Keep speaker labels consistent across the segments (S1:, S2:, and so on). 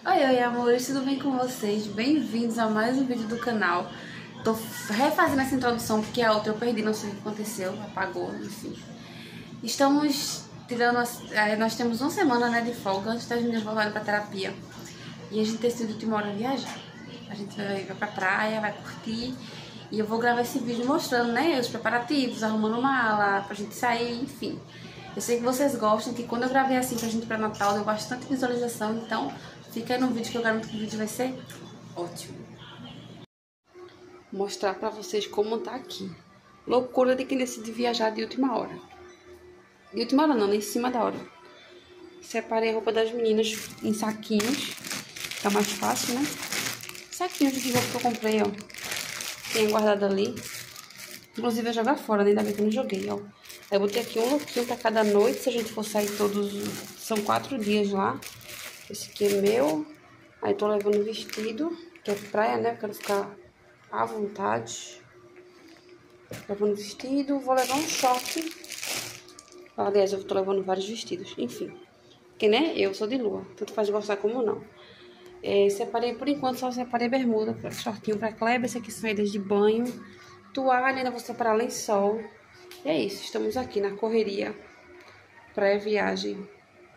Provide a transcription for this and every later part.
S1: Oi, amores, tudo bem com vocês? Bem-vindos a mais um vídeo do canal. Tô refazendo essa introdução porque a outra eu perdi, não sei o que aconteceu, apagou, enfim. Estamos tirando, nós temos uma semana, né, de folga antes das meninas voltarem pra terapia. E a gente decidiu de última hora viajar. A gente vai pra praia, vai curtir. E eu vou gravar esse vídeo mostrando, né, os preparativos, arrumando mala, pra gente sair, enfim. Eu sei que vocês gostam, que quando eu gravei assim pra gente ir pra Natal deu bastante visualização, então fica aí no vídeo que eu garanto que o vídeo vai ser ótimo. Vou mostrar pra vocês como tá aqui. Loucura de quem decide viajar de última hora. De última hora não, em cima da hora. Separei a roupa das meninas em saquinhos, fica mais fácil, né? Saquinhos de roupa que eu comprei, ó. Tenho guardado ali. Inclusive eu jogar fora, né? Ainda bem que eu não joguei, ó. Aí eu botei aqui um lookinho pra cada noite, se a gente for sair todos... São 4 dias lá. Esse aqui é meu. Aí tô levando vestido, que é praia, né? Eu quero ficar à vontade. Levando vestido. Vou levar um short. Aliás, eu tô levando vários vestidos. Enfim. Porque, né? Eu sou de lua. Tanto faz gostar como não. Separei, por enquanto, só separei bermuda, shortinho pra Kleber. Esse aqui são saídas de banho. Toalha, ainda vou separar lençol. E é isso, estamos aqui na correria pré-viagem.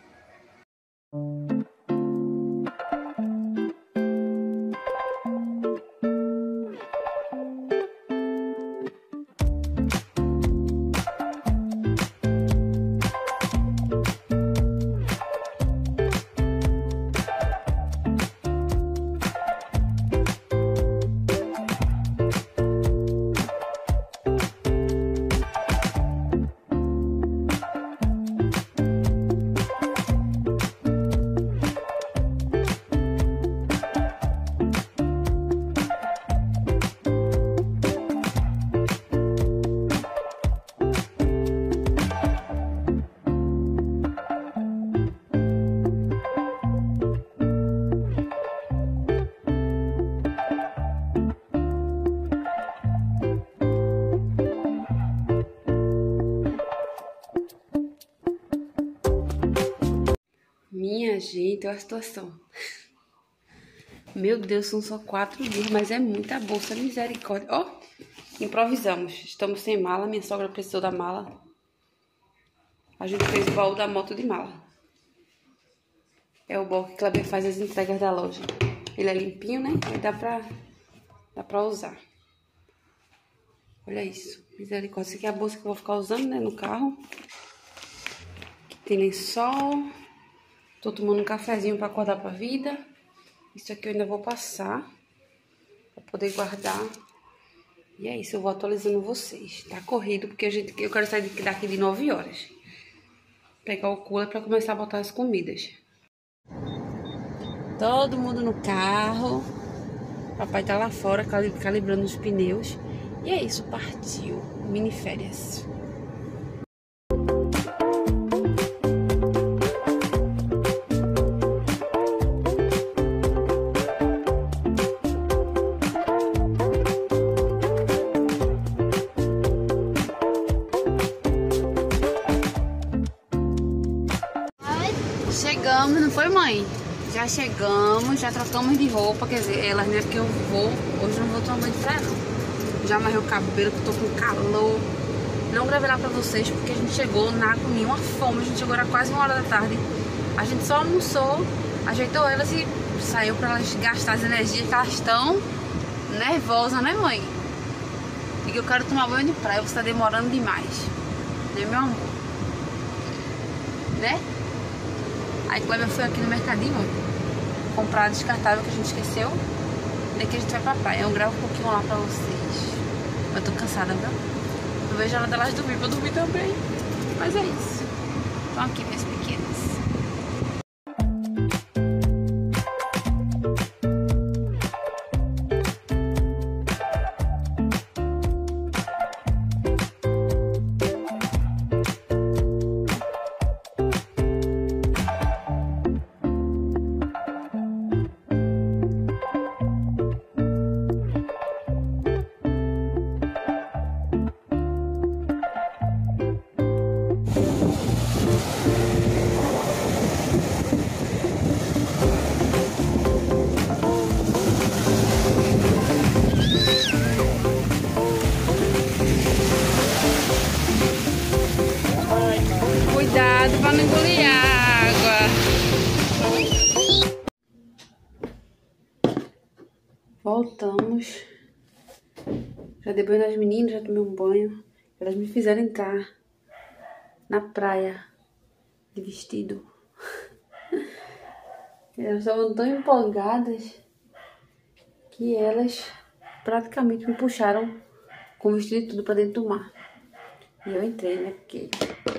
S1: Minha gente, olha a situação. Meu Deus, são só 4 dias, mas é muita bolsa, misericórdia. Ó, improvisamos. Estamos sem mala, minha sogra precisou da mala. A gente fez o baú da moto de mala. É o baú que Kleber faz as entregas da loja. Ele é limpinho, né? Aí dá pra usar. Olha isso, misericórdia. Essa aqui é a bolsa que eu vou ficar usando, né, no carro. Aqui tem lençol. Tô tomando um cafezinho pra acordar pra vida. Isso aqui eu ainda vou passar pra poder guardar. E é isso, eu vou atualizando vocês. Tá corrido, porque eu quero sair daqui de 9 horas. Pegar o cooler pra começar a botar as comidas. Todo mundo no carro. Papai tá lá fora calibrando os pneus. E é isso, partiu. Mini férias. Chegamos, não foi, mãe? Já chegamos, já trocamos de roupa, quer dizer, elas, né, porque eu vou, hoje não vou tomar banho de praia, não. Já amarrei o cabelo, que eu tô com calor. Não gravei lá pra vocês, porque a gente chegou na com uma fome, a gente chegou, era quase 1 hora da tarde. A gente só almoçou, ajeitou elas e saiu pra elas gastar as energias, que elas estão nervosas, né, mãe? E que eu quero tomar banho de praia, você tá demorando demais, né, meu amor? Né? Aí Kleber foi aqui no mercadinho comprar a descartável que a gente esqueceu. Daqui a gente vai pra praia. Eu gravo um pouquinho lá pra vocês. Eu tô cansada, viu? Não vejo a hora delas dormir pra dormir também. Mas é isso. Estão aqui minhas pequenas. Voltamos. Já dei banho nas meninas, já tomei um banho. Elas me fizeram entrar na praia de vestido. Elas estavam tão empolgadas que elas praticamente me puxaram com o vestido e tudo pra dentro do mar. E eu entrei, né? Porque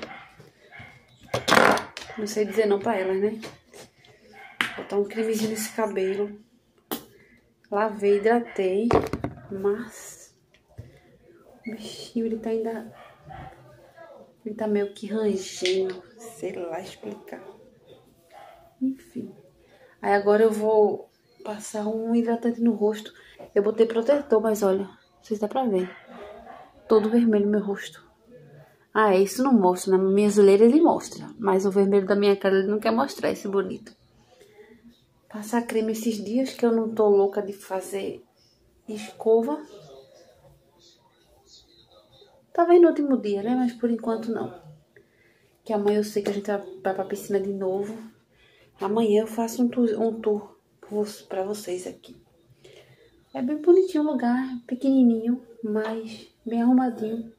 S1: não sei dizer não pra elas, né? Vou botar um cremezinho nesse cabelo. Lavei, hidratei. Mas o bichinho, ele tá ainda... Ele tá meio que rangendo. Sei lá explicar. Enfim. Aí agora eu vou passar um hidratante no rosto. Eu botei protetor, mas olha, não sei se dá pra ver. Todo vermelho meu rosto. Ah, isso não mostra, na minha olheiras ele mostra. Mas o vermelho da minha cara ele não quer mostrar esse bonito. Passar creme esses dias que eu não tô louca de fazer escova. Talvez no último dia, né? Mas por enquanto não. Que amanhã eu sei que a gente vai pra piscina de novo. Amanhã eu faço um tour pra vocês aqui. É bem bonitinho o lugar, pequenininho, mas bem arrumadinho.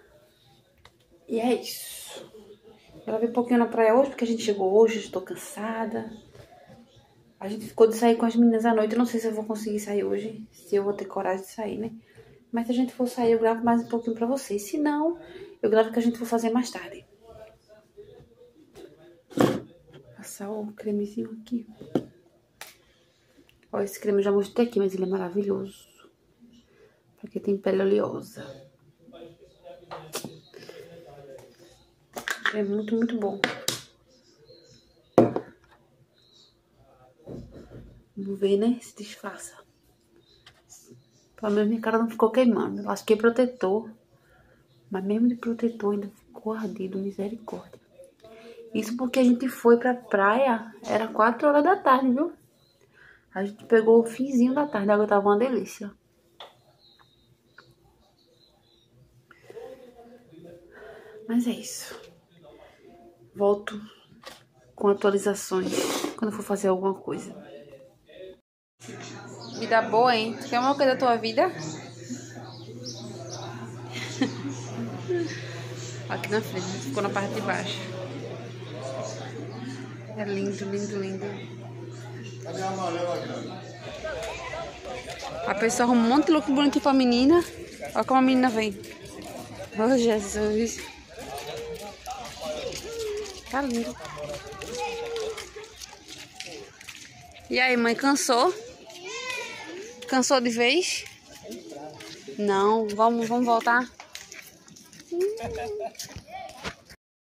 S1: E é isso. Eu gravei um pouquinho na praia hoje, porque a gente chegou hoje, estou cansada. A gente ficou de sair com as meninas à noite, eu não sei se eu vou conseguir sair hoje, se eu vou ter coragem de sair, né? Mas se a gente for sair, eu gravo mais um pouquinho pra vocês. Se não, eu gravo o que a gente for fazer mais tarde. Passar o cremezinho aqui. Ó, esse creme eu já mostrei aqui, mas ele é maravilhoso. Porque tem pele oleosa. É muito, muito bom. Vamos ver, né? Se disfarça. Pelo menos minha cara não ficou queimando. Eu lasquei protetor. Mas mesmo de protetor ainda ficou ardido. Misericórdia. Isso porque a gente foi pra praia. Era 4 horas da tarde, viu? A gente pegou o finzinho da tarde. A água tava uma delícia. Mas é isso. Volto com atualizações quando eu for fazer alguma coisa. Vida boa, hein? Tu quer uma coisa da tua vida? Aqui na frente, ficou na parte de baixo. É lindo, lindo, lindo. A pessoa arruma um monte de look bonitinho pra menina. Olha como a menina vem. Oh, Jesus. Tá lindo. E aí, mãe, cansou? Cansou de vez? Não, vamos voltar?